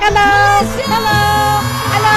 Hello. Hello. Hello.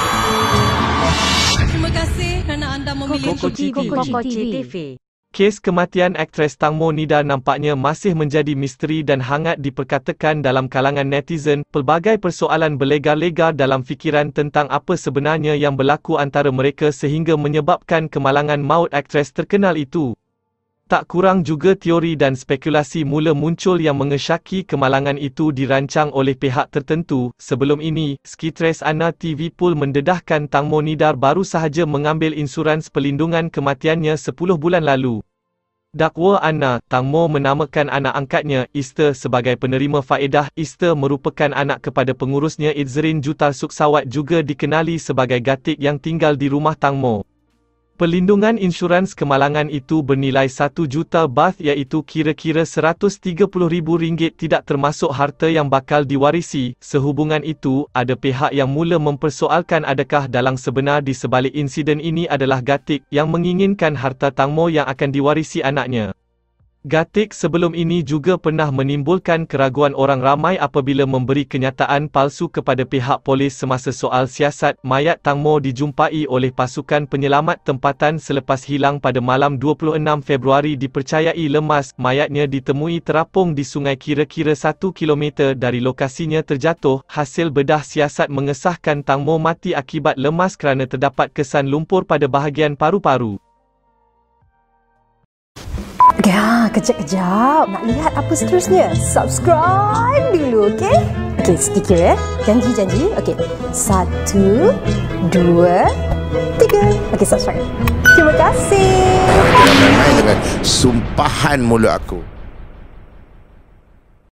Terima kasih kerana anda memilih Koko TV. Kes kematian aktris Tang Mo Nida nampaknya masih menjadi misteri dan hangat diperkatakan dalam kalangan netizen. Pelbagai persoalan berlegar-legar dalam fikiran tentang apa sebenarnya yang berlaku antara mereka sehingga menyebabkan kemalangan maut aktris terkenal itu. Tak kurang juga teori dan spekulasi mula muncul yang mengesyaki kemalangan itu dirancang oleh pihak tertentu. Sebelum ini, Skitres Ana TV Pool mendedahkan Tang Mo Nida baru sahaja mengambil insurans perlindungan kematiannya 10 bulan lalu. Dakwa Ana, Tang Mo menamakan anak angkatnya, Easter sebagai penerima faedah. Easter merupakan anak kepada pengurusnya Itzrin Jutal Suksawat, juga dikenali sebagai Gatik yang tinggal di rumah Tang Mo. Perlindungan insurans kemalangan itu bernilai 1 juta baht, iaitu kira-kira RM130,000, tidak termasuk harta yang bakal diwarisi. Sehubungan itu, ada pihak yang mula mempersoalkan adakah dalang sebenar di sebalik insiden ini adalah Gatik, yang menginginkan harta Tang Mo yang akan diwarisi anaknya. Gatik sebelum ini juga pernah menimbulkan keraguan orang ramai apabila memberi kenyataan palsu kepada pihak polis semasa soal siasat. Mayat Tang Mo dijumpai oleh pasukan penyelamat tempatan selepas hilang pada malam 26 Februari dipercayai lemas. Mayatnya ditemui terapung di sungai kira-kira 1 kilometer dari lokasinya terjatuh. Hasil bedah siasat mengesahkan Tang Mo mati akibat lemas kerana terdapat kesan lumpur pada bahagian paru-paru. Ya, kejap-kejap. Nak lihat apa seterusnya? Subscribe dulu, okey? Okey, sedikit ya. Janji. Okey. 1, 2, 3. Okey, subscribe. Terima kasih. Jangan main-main dengan sumpahan mulut aku.